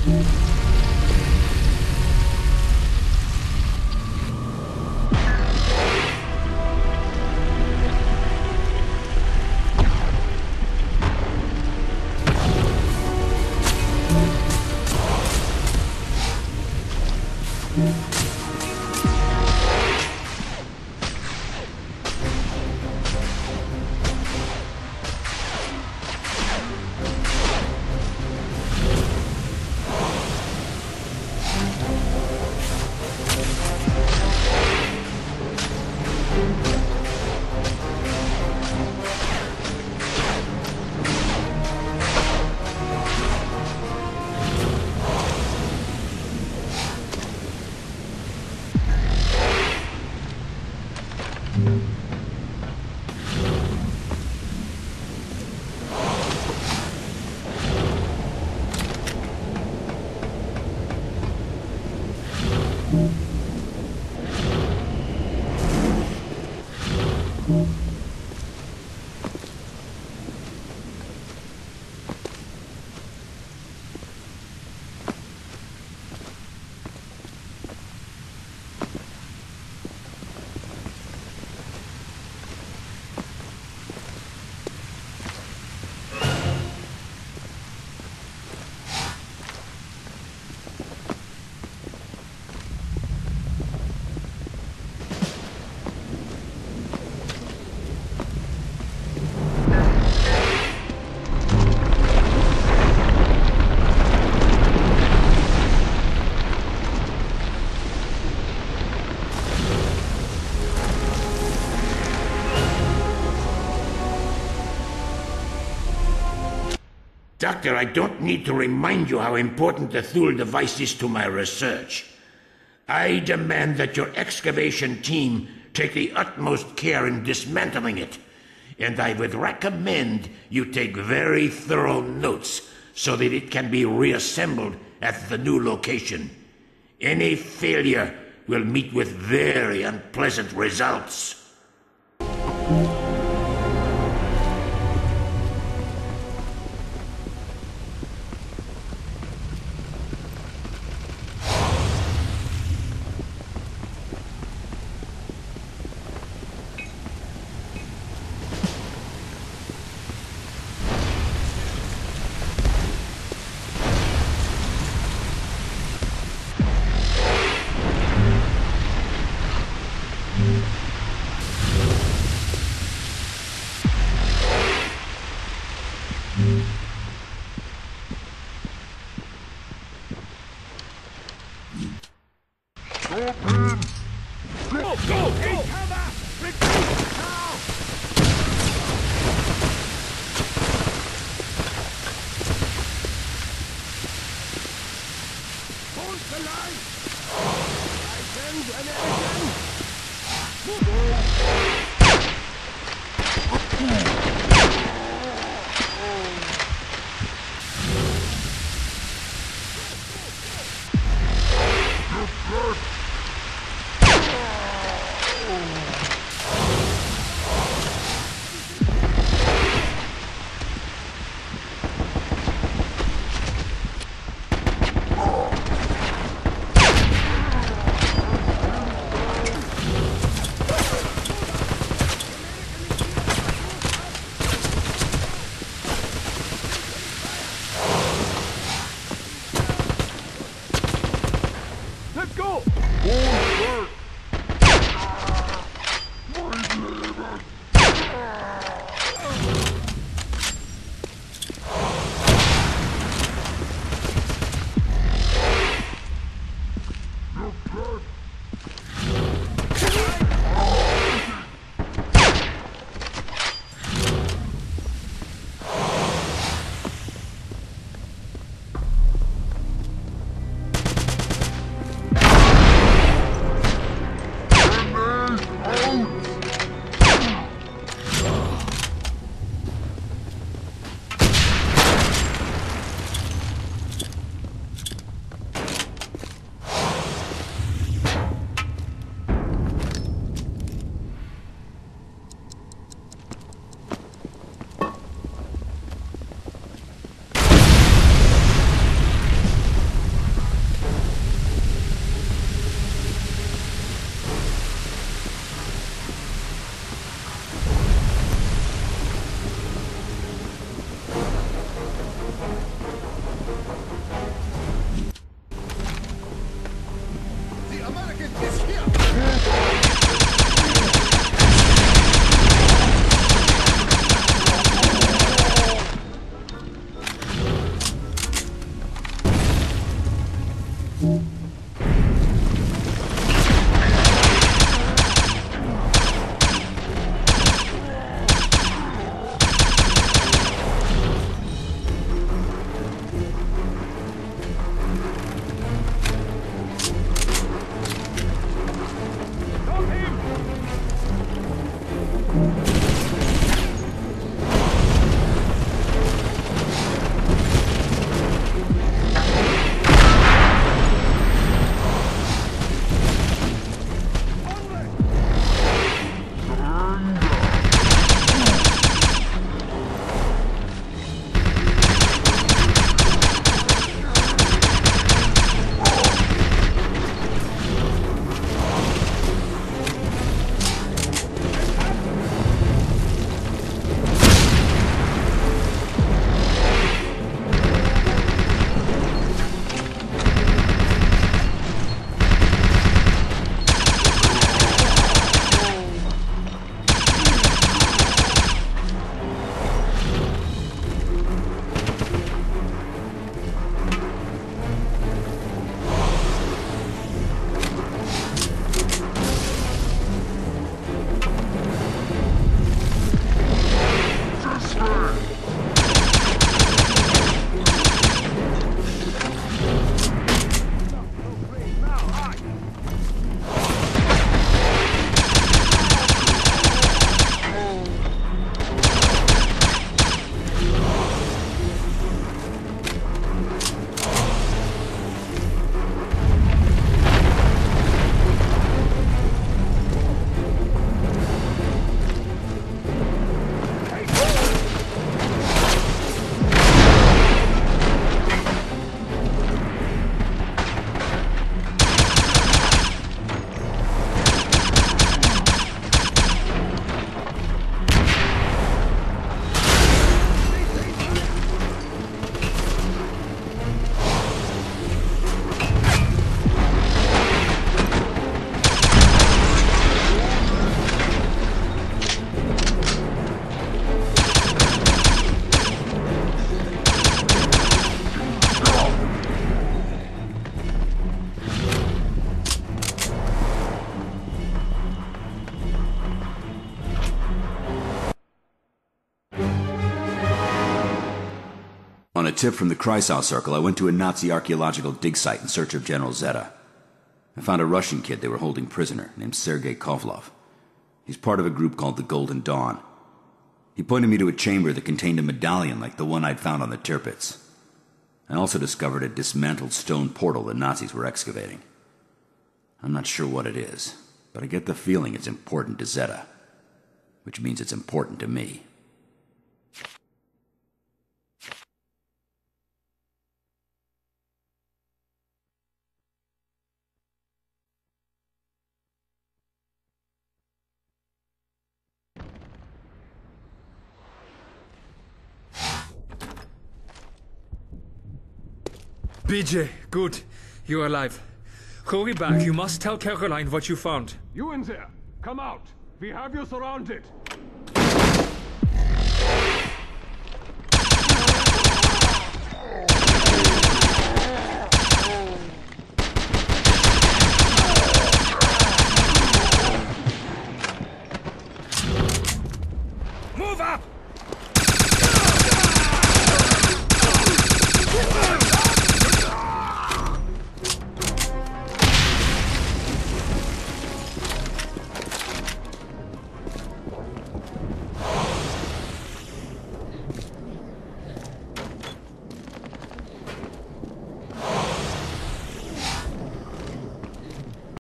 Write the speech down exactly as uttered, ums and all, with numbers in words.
Doctor, I don't need to remind you how important the Thule device is to my research. I demand that your excavation team take the utmost care in dismantling it, and I would recommend you take very thorough notes so that it can be reassembled at the new location. Any failure will meet with very unpleasant results. On a tip from the Kreisau Circle, I went to a Nazi archaeological dig site in search of General Zeta. I found a Russian kid they were holding prisoner, named Sergei Kovlov. He's part of a group called the Golden Dawn. He pointed me to a chamber that contained a medallion like the one I'd found on the Tirpitz. I also discovered a dismantled stone portal the Nazis were excavating. I'm not sure what it is, but I get the feeling it's important to Zeta, which means it's important to me. B J, good. You're alive. Hurry back. You must tell Caroline what you found. You in there! Come out! We have you surrounded!